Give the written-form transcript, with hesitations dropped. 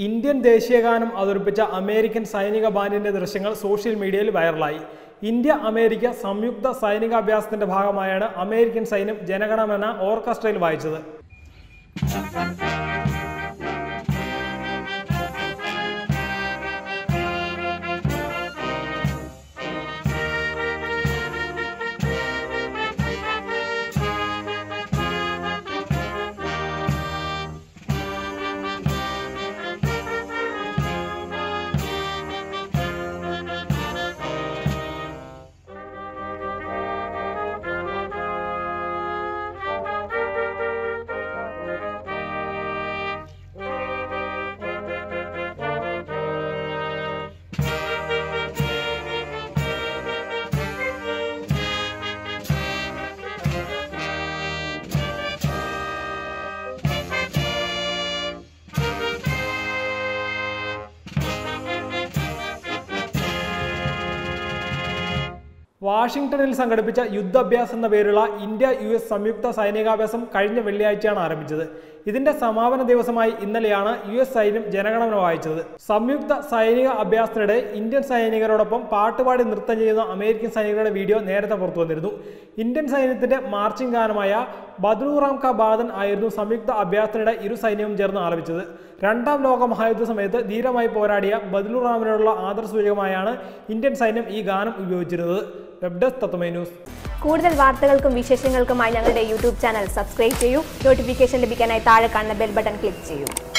Indian ദേശീയഗാനം അവതരിപ്പിച്ച American സൈനിക ബാൻഡിന്റെ ദൃശ്യങ്ങൾ സോഷ്യൽ മീഡിയയിൽ വൈറലായി. ഇന്ത്യ അമേരിക്ക സംയുക്ത സൈനികാഭ്യാസത്തിന്റെ ഭാഗമായാണ് അമേരിക്കൻ സൈന്യം ജനഗണമന ഓർക്കസ്ട്രയിൽ വായിച്ചത്. വാഷിംഗ്ടണിൽ സംഘടിപ്പിച്ച യുദ്ധാഭ്യാസം എന്ന പേരുള്ള ഇന്ത്യ-US സംയുക്ത സൈനികാഭ്യാസം കഴിഞ്ഞ വെള്ളിയാഴ്ചയാണ് ആരംഭിച്ചത്. ഇതിന്റെ സമാപന ദിവസമായി ഇന്നലെയാണ് US സൈന്യം ജനഗണമന വായിച്ചത്. സംയുക്ത സൈനിക അഭ്യാസത്തിനിടെ ഇന്ത്യൻ സൈനികരോടൊപ്പം പാട്ടുപാടി നൃത്തം ചെയ്യുന്ന അമേരിക്കൻ സൈനികരുടെ വീഡിയോ നേരത്തെ പുറത്തു വന്നിരുന്നു. ഇന്ത്യൻ സൈന്യത്തിന്റെ മാർച്ചിംഗ് ഗാനമായ ബദ്ലൂറാം കാ ബാദൻ ആയിരുന്നു സംയുക്ത അഭ്യാസത്തിനിടെ ഇരു സൈന്യവും ചേർന്ന് ആലപിച്ചത്. രണ്ടാം ലോക മഹായുദ്ധ സമയത്ത് ധീരമായി പോരാടിയ ബദ്ലൂറാമിനോടുള്ള ആദരസൂചകമായാണ് ഇന്ത്യൻ സൈന്യം ഈ ഗാനം ഉപയോഗിച്ചിരുന്നത്. Web desk Tatwamayi news. കൂടുതൽ വാർത്തകൾക്കും വിശേഷങ്ങൾക്കുമായി ഞങ്ങളുടെ യൂട്യൂബ് ചാനൽ സബ്സ്ക്രൈബ് ചെയ്യൂ. നോട്ടിഫിക്കേഷൻ ലഭിക്കാനായി താഴെ കാണുന്ന ബെൽ ബട്ടൺ ക്ലിക്ക് ചെയ്യൂ.